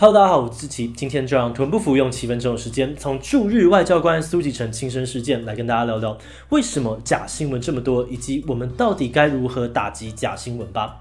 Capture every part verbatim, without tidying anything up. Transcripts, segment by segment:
Hello， 大家好，我是志祺，今天就让臀部服用七分钟的时间，从驻日外交官苏启成亲身事件来跟大家聊聊，为什么假新闻这么多，以及我们到底该如何打击假新闻吧。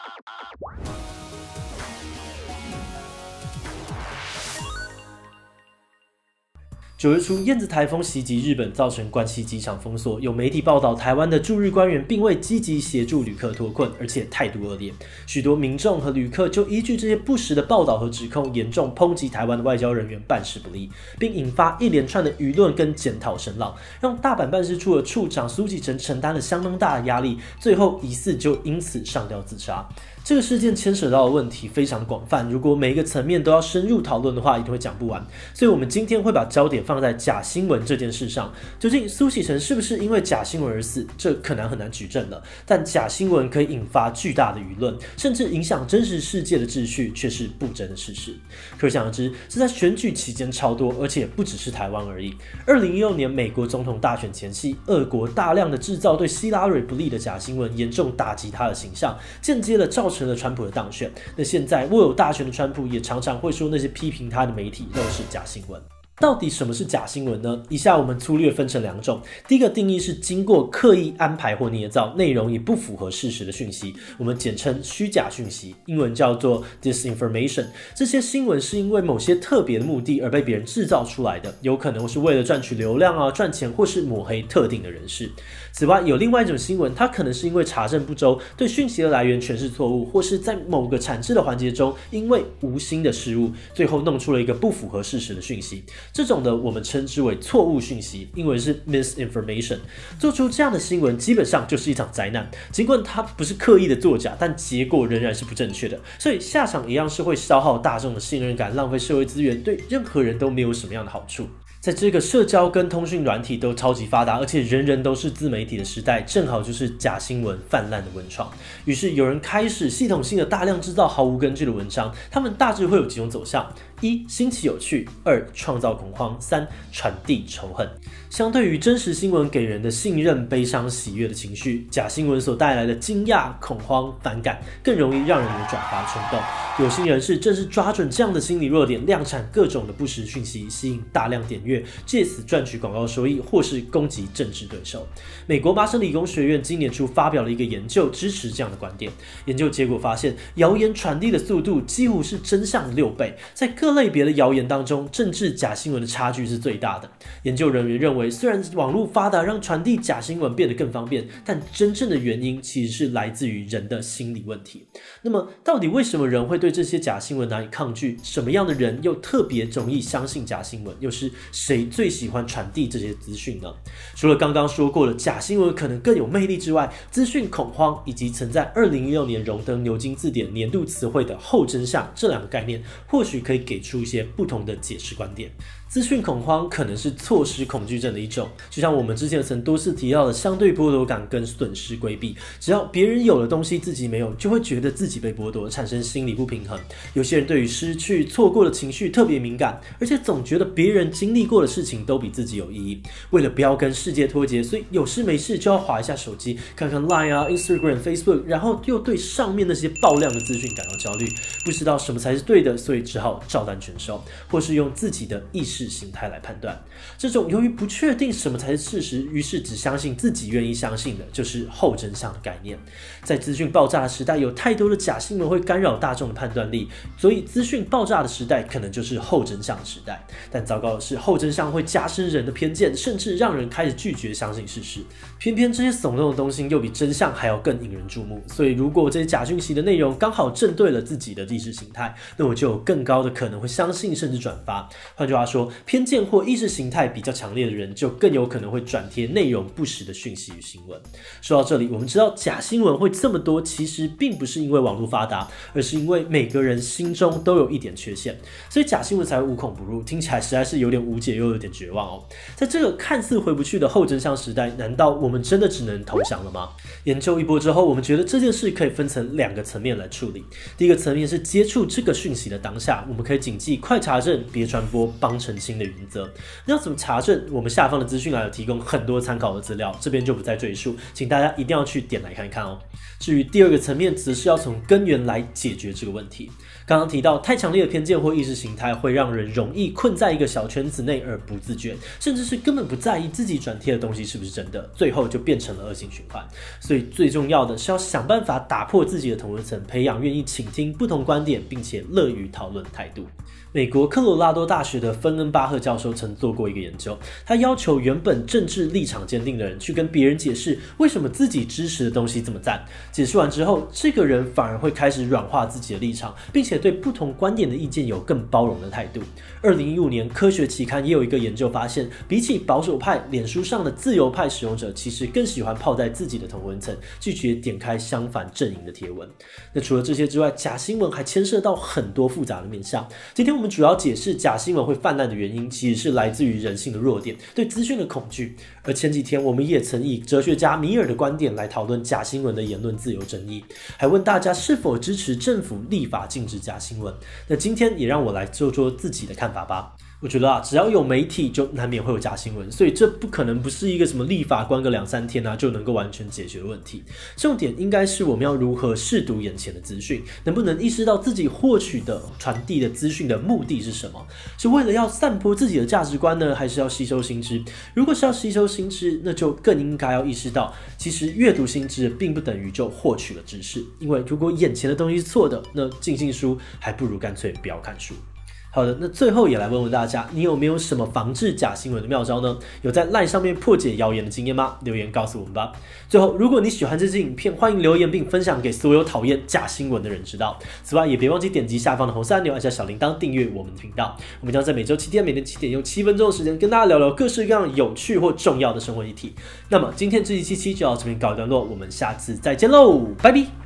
九月初，燕子台风袭击日本，造成关西机场封锁。有媒体报道，台湾的驻日官员并未积极协助旅客脱困，而且态度恶劣。许多民众和旅客就依据这些不实的报道和指控，严重抨击台湾的外交人员办事不力，并引发一连串的舆论跟检讨声浪，让大阪办事处的处长苏启成承担了相当大的压力，最后疑似就因此上吊自杀。这个事件牵扯到的问题非常广泛，如果每一个层面都要深入讨论的话，一定会讲不完。所以我们今天会把焦点放在假新闻这件事上。究竟苏启成是不是因为假新闻而死？这可能很难举证了。但假新闻可以引发巨大的舆论，甚至影响真实世界的秩序，却是不争的事实。可想而知，这在选举期间超多，而且不只是台湾而已。二零一六年美国总统大选前夕，俄国大量的制造对希拉蕊不利的假新闻，严重打击他的形象，间接的造成了川普的当选。那现在握有大权的川普也常常会说那些批评他的媒体都是假新闻。到底什么是假新闻呢？以下我们粗略分成两种。第一个定义是经过刻意安排或捏造，内容也不符合事实的讯息，我们简称虚假讯息，英文叫做 disinformation。这些新闻是因为某些特别的目的而被别人制造出来的，有可能是为了赚取流量啊、赚钱，或是抹黑特定的人士。此外，有另外一种新闻，它可能是因为查证不周，对讯息的来源诠释错误，或是在某个产制的环节中，因为无心的失误，最后弄出了一个不符合事实的讯息。这种的我们称之为错误讯息，英文是 misinformation。做出这样的新闻基本上就是一场灾难，尽管它不是刻意的作假，但结果仍然是不正确的，所以下场一样是会消耗大众的信任感，浪费社会资源，对任何人都没有什么样的好处。在这个社交跟通讯软体都超级发达，而且人人都是自媒体的时代，正好就是假新闻泛滥的温床。于是有人开始系统性的大量制造毫无根据的文章，他们大致会有几种走向：一、新奇有趣；二、创造恐慌；三、传递仇恨。相对于真实新闻给人的信任、悲伤、喜悦的情绪，假新闻所带来的惊讶、恐慌、反感，更容易让人有转发冲动。有心人士正是抓准这样的心理弱点，量产各种的不实讯息，吸引大量点阅，借此赚取广告收益，或是攻击政治对手。美国麻省理工学院今年初发表了一个研究，支持这样的观点。研究结果发现，谣言传递的速度几乎是真相的六倍。在各类别的谣言当中，政治假新闻的差距是最大的。研究人员认为，虽然网络发达让传递假新闻变得更方便，但真正的原因其实是来自于人的心理问题。那么，到底为什么人会对这些假新闻难以抗拒？什么样的人又特别容易相信假新闻？又是谁最喜欢传递这些资讯呢？除了刚刚说过的假新闻可能更有魅力之外，资讯恐慌以及曾在二零一六年荣登牛津字典年度词汇的后真相这两个概念，或许可以给出一些不同的解释观点。资讯恐慌可能是错失恐惧症的一种，就像我们之前曾多次提到的相对剥夺感跟损失规避。只要别人有的东西自己没有，就会觉得自己被剥夺，产生心理不平衡。有些人对于失去、错过的情绪特别敏感，而且总觉得别人经历过的事情都比自己有意义。为了不要跟世界脱节，所以有事没事就要滑一下手机，看看 Line 啊、Instagram、Facebook， 然后又对上面那些爆量的资讯感到焦虑，不知道什么才是对的，所以只好照单全收，或是用自己的意识形态来判断。这种由于不确定什么才是事实，于是只相信自己愿意相信的，就是后真相的概念。在资讯爆炸的时代，有太多的假新闻会干扰大众的判断力，所以资讯爆炸的时代可能就是后真相的时代。但糟糕的是，后真相会加深人的偏见，甚至让人开始拒绝相信事实。偏偏这些耸动的东西又比真相还要更引人注目，所以如果这些假讯息的内容刚好正对了自己的意识形态，那我就有更高的可能会相信甚至转发。换句话说，偏见或意识形态比较强烈的人，就更有可能会转贴内容不实的讯息与新闻。说到这里，我们知道假新闻会这么多，其实并不是因为网络发达，而是因为每个人心中都有一点缺陷，所以假新闻才会无孔不入。听起来实在是有点无解又有点绝望哦。在这个看似回不去的后真相时代，难道我们真的只能投降了吗？研究一波之后，我们觉得这件事可以分成两个层面来处理。第一个层面是接触这个讯息的当下，我们可以谨记快查证、别传播、帮澄清的原则。那要怎么查证？我们下方的资讯栏有提供很多参考的资料，这边就不再赘述，请大家一定要去点来看看哦。至于第二个层面，则是要从根源来解决这个问题。刚刚提到，太强烈的偏见或意识形态会让人容易困在一个小圈子内而不自觉，甚至是根本不在意自己转贴的东西是不是真的，最后就变成了恶性循环。所以最重要的是要想办法打破自己的同温层，培养愿意倾听不同观点并且乐于讨论的态度。美国科罗拉多大学的芬恩巴赫教授曾做过一个研究，他要求原本政治立场坚定的人去跟别人解释为什么自己支持的东西这么赞。解释完之后，这个人反而会开始软化自己的立场，并且对不同观点的意见有更包容的态度。二零一五年，科学期刊也有一个研究发现，比起保守派，脸书上的自由派使用者其实更喜欢泡在自己的同温层，拒绝点开相反阵营的贴文。那除了这些之外，假新闻还牵涉到很多复杂的面向。今天我们主要解释假新闻会泛滥的原因，其实是来自于人性的弱点，对资讯的恐惧。而前几天我们也曾以哲学家米尔的观点来讨论假新闻的言论自由争议，还问大家是否支持政府立法禁止假新闻。那今天也让我来说说自己的看法吧。我觉得啊，只要有媒体就难免会有假新闻，所以这不可能不是一个什么立法关个两三天啊就能够完全解决的问题。重点应该是我们要如何识读眼前的资讯，能不能意识到自己获取的传递的资讯的目的是什么？是为了要散播自己的价值观呢，还是要吸收新知？如果是要吸收新知，那就更应该要意识到，其实阅读新知并不等于就获取了知识，因为如果眼前的东西是错的，那尽信书还不如干脆不要看书。好的，那最后也来问问大家，你有没有什么防治假新闻的妙招呢？有在 LINE 上面破解谣言的经验吗？留言告诉我们吧。最后，如果你喜欢这支影片，欢迎留言并分享给所有讨厌假新闻的人知道。此外，也别忘记点击下方的红色按钮，按下小铃铛，订阅我们的频道。我们将在每周七天，每天七点，用七分钟的时间跟大家聊聊各式各样有趣或重要的生活议题。那么，今天这期七七就到这边告一段落，我们下次再见喽，拜拜。